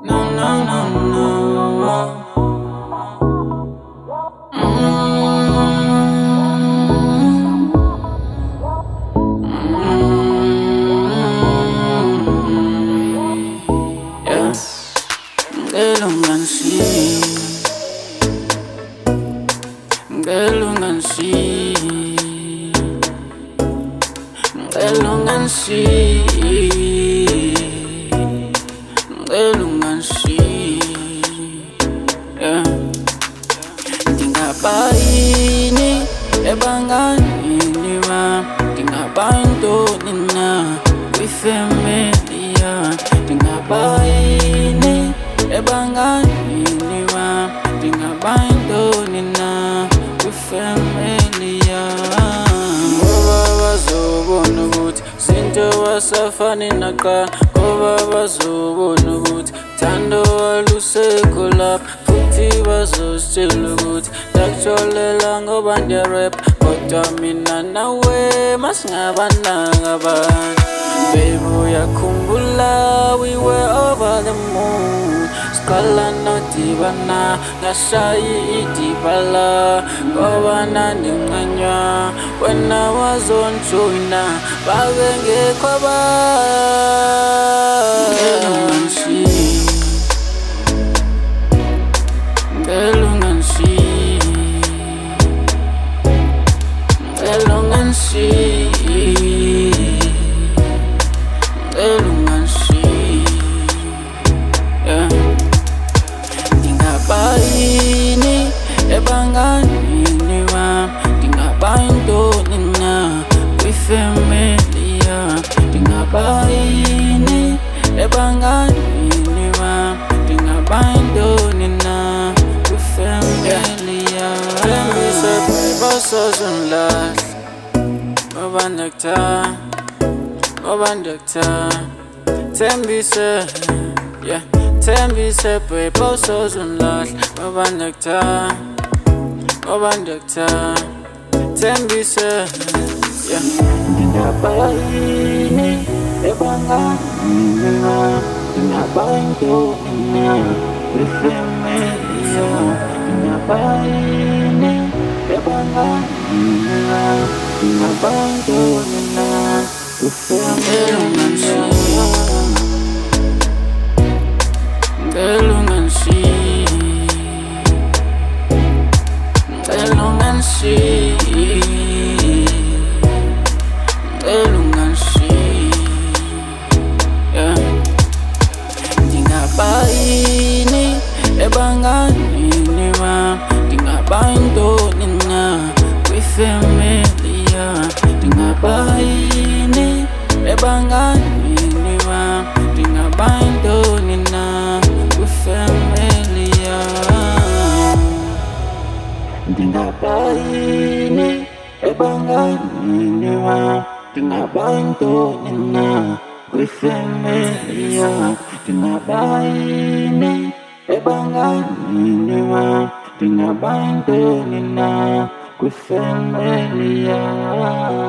No, no, no, no. Yeah. Yeah. Tingabaini ebanganini wam, tingabayintoni na kwifamily yam. Tingabaini ebanganini wam, tingabayintoni na kwifamily yam. Ngoba bazobona ukuthi zinto wasafani nakuqala, ngoba bazobona ukuthi thando alusekho lapha, futhi bazositshela ukuthi ndakujolela ngoba ndiyarap, kodwa mina nawe masingabananga abantu. Baby uyakhumbula we were over the moon, siqala nodibana ngashayi idibala, ngoba nandincanywa wena wazonjoyina babe ngekho abantu. Tingabaini ebanganini wam, tingabayintoni na kwifamily yam. Tingabaini ebanganini wam, tingabayintoni na kwifamily yam. Thembise basazonilahla ngoba ndiyakutha, ngoba ndiyakutha. Thembise, yeah, thembise babe awusazonilahla ngoba ndiyakutha, ngoba ndiyakutha. Thembise, yeah. Tingabayini ebanganini wam, tingabayintoni na kwifamily yam. Tingabayini ebanganini wam, tingabayintoni na kwifamily yam. Tingabaini ebanganini wam, tingabayintoni na kwifamily yam. Tingabaini ebanganini wam, tingabayintoni na kwifamily yam. Tingabaini ebanganini wam, tingabayintoni na kwifamily yam. Tingabaini ebanganini wam, tingabayintoni na kwifamily yam.